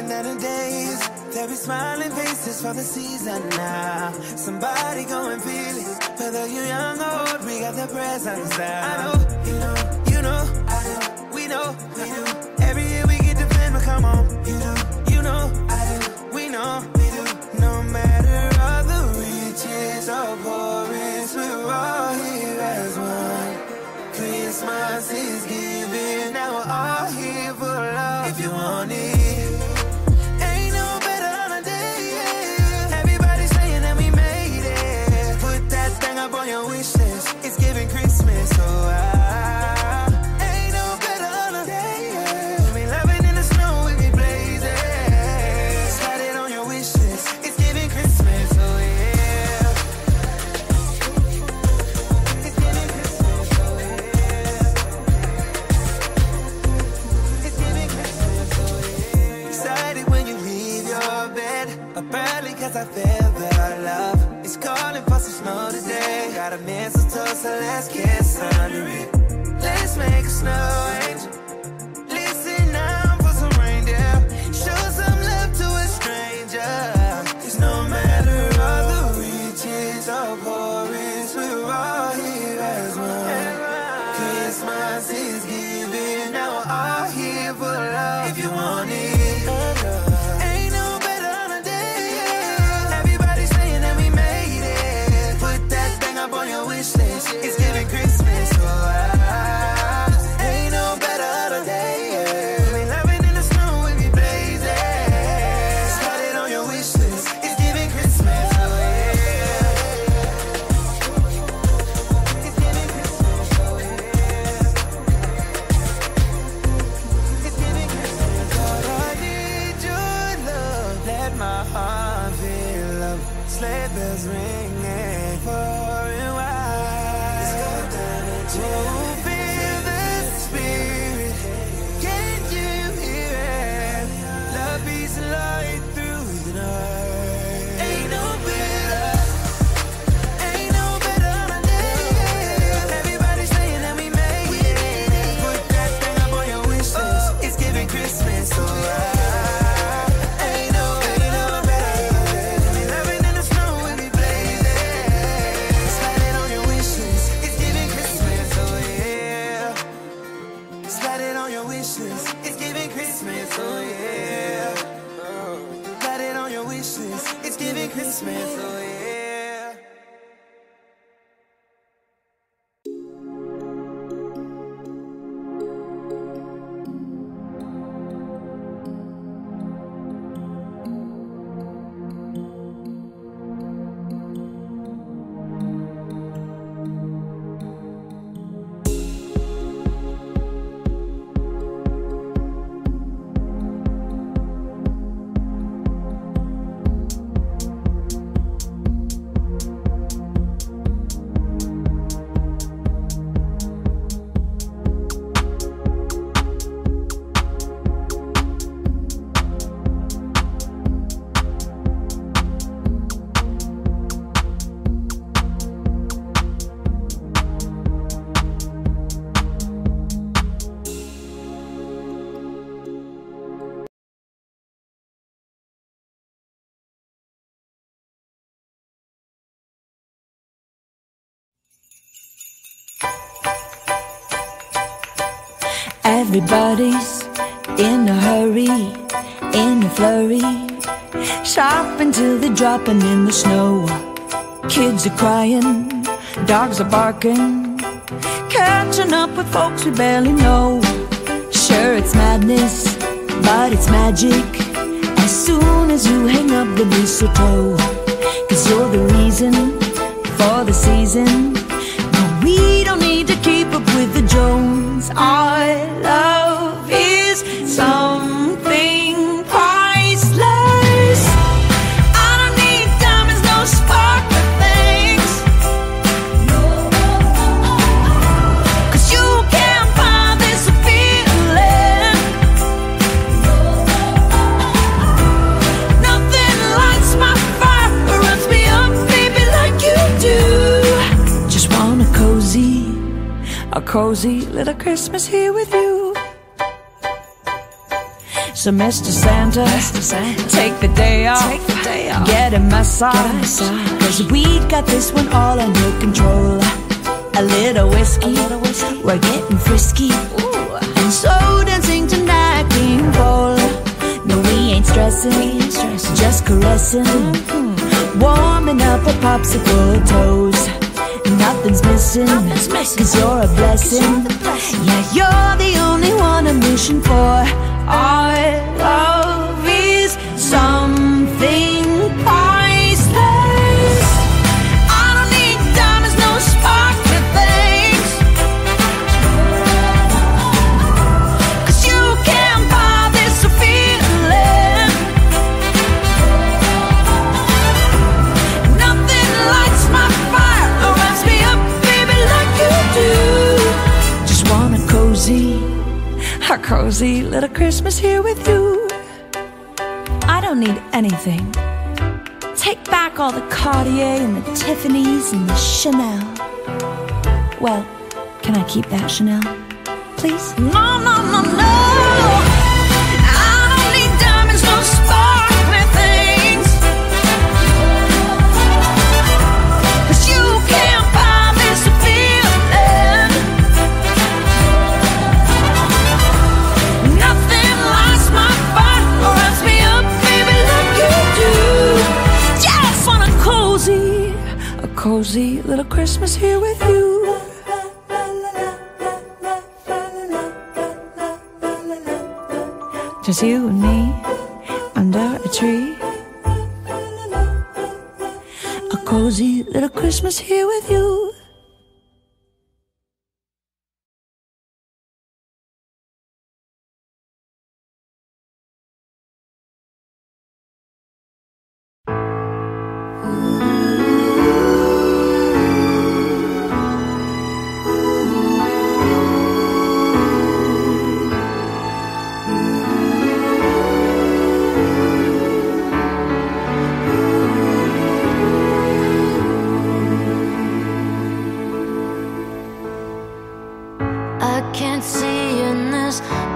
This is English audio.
counting down the days. There'll be smiling faces for the season now. Somebody go and feel it. Whether you're young or old, we got the presence now. I know, you know, I know, we know, we do. Every year we get to plan, but come on. You know, I do, we know, we do. No matter all the riches or poorness, we're all here as one. Christmas is giving, now we're all here for love. If you want it. On your wish list, it's giving Christmas, so ain't no better holiday. We loving in the snow, we be blazing. Slide it on your wish list, it's giving Christmas, so yeah. It's giving Christmas, so yeah. It's giving Christmas, so yeah. Excited when you leave your bed up early, cause I feel that our love is calling for some snow today. Got a mistletoe, so let's kiss under it. Let's make a snow angel. Listen now for some reindeer. Show some love to a stranger. Cause no matter all the riches or poorness, we're all here as one. Christmas is giving, now we're all here for love. If you want it. It's giving Christmas, so ain't no better holiday. We loving in the snow, we be blazing. Start it on your wish list. It's giving Christmas, so yeah. It's giving Christmas, so yeah. It's giving Christmas, Lord, I need your love. Let my heart feel love. Sleigh bells ringing for a while. Oh, feel the spirit. Can you hear it? Love, peace, and light through the night. Ain't no better holiday. Everybody's saying that we made it. Put that thing up on your wish list. It's giving Christmas, so ain't no better. We loving in the snow, we be blazing. Slide it on your wish list. It's giving Christmas. Slide it on your wish list. It's giving Christmas, oh yeah. Slide it on your wish list. It's giving Christmas, oh yeah. Everybody's in a hurry, in a flurry, shopping till they're dropping in the snow. Kids are crying, dogs are barking, catching up with folks we barely know. Sure, it's madness, but it's magic. As soon as you hang up the mistletoe, 'cause you're the reason for the season. No, we don't need to keep up with the Jones. Our love is something priceless. I don't need diamonds, no sparkly things, 'cause you can't buy this feeling. Nothing lights my fire or runs me up, baby, like you do. Just want a cozy little Christmas here with you. So Mr. Santa, take the day off, get a massage, 'cause we got this one all under control. A little whiskey, we're getting frisky, and slow dancing to Nat King Cole. No, we ain't stressing, just caressing, warming up our popsicle toes. Nothing's missing, 'cause you're a blessing. Yeah, you're the only one I'm wishing for. Our love is something priceless. I don't need diamonds, no sparkly things, 'cause you can't buy this feeling. Nothing lights my fire or wraps me up, baby, like you do. Just want a cozy little Christmas here with you. I don't need anything. Take back all the Cartier and the Tiffany's and the Chanel. Well, can I keep that Chanel, please? No, no, no, no. I don't need diamonds, no sparkly things, 'cause you can't buy this feeling. Nothing lights my fire or wraps me up, baby, like you do. Just want a cozy little Christmas here with you. Just you and me under a tree. A cozy little Christmas here with you. I can't see in this